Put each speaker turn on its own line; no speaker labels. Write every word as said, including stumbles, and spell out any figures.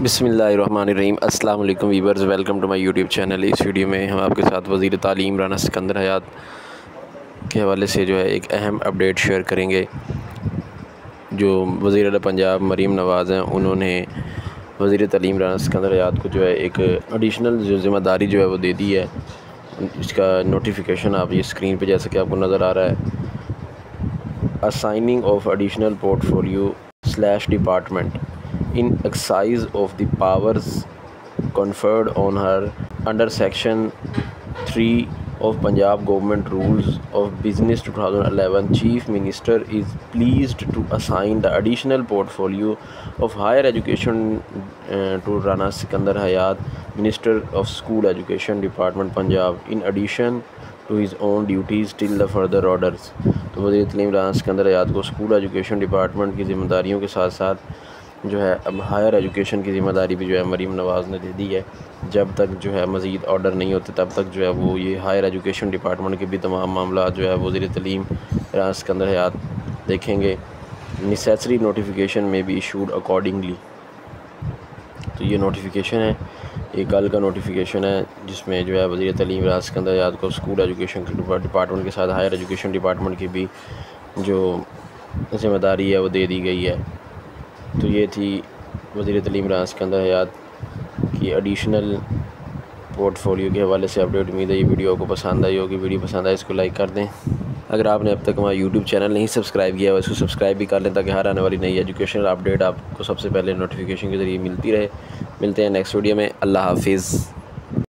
बिस्मिल्लाहिर्रहमानिर्रहीम। अस्सलाम वालेकुम viewers, welcome to my YouTube channel. इस वीडियो में हम आपके साथ वज़ीर तालीम राना सिकंदर हयात के हवाले से जो है एक अहम अपडेट शेयर करेंगे। जो वज़ीर पंजाब मरीम नवाज़ हैं, उन्होंने वज़ीर तालीम राना सिकंदर हयात को जो है एक एडिशनल जो ज़िम्मेदारी जो है वो दे दी है। इसका नोटिफिकेशन आप ये स्क्रीन पे जैसे कि आपको नज़र आ रहा है। Assigning of additional portfolio slash department in exercise of the powers conferred on her under section three of Punjab Government Rules of Business twenty eleven, Chief Minister is pleased to assign the additional portfolio of higher education uh, to Rana Sikandar Hayat, Minister of School Education Department Punjab, in addition to his own duties till the further orders। तो वज़ीर तालीम राना सिकंदर हयात को school education department की ज़िम्मेदारियों के साथ साथ जो है अब हायर एजुकेशन की ज़िम्मेदारी भी जो है मरीम नवाज़ ने दे दी है। जब तक जो है मज़ीद ऑर्डर नहीं होते तब तक जो है वो ये हायर एजुकेशन डिपार्टमेंट के भी तमाम मामला जो है वज़ीर तालीम राना सिकंदर हयात देखेंगे। नेसेसरी नोटिफिकेशन में भी इशूड अकॉर्डिंगली। तो ये नोटिफिकेशन है, ये कल का नोटिफिकेशन है, जिसमें जो है वज़ीर तालीम राना सिकंदर हयात को स्कूल एजुकेशन के डिपार्टमेंट के साथ हायर एजुकेशन डिपार्टमेंट की भी जो ज़िम्मेदारी है वो दे दी गई है। तो ये थी वज़ीर तालीम राना सिकंदर हयात की एडिशनल पोर्टफोलियो के हवाले से अपडेट। उम्मीद है ये वीडियो आपको पसंद आई होगी। वीडियो पसंद आए इसको लाइक कर दें। अगर आपने अब तक हमारा यूट्यूब चैनल नहीं सब्सक्राइब किया है इसको सब्सक्राइब भी कर लें, ताकि हर आने वाली नई एजुकेशनल अपडेट आपको सबसे पहले नोटिफिकेशन के ज़रिए मिलती रहे। मिलते हैं नेक्स्ट वीडियो में। अल्लाह हाफिज़।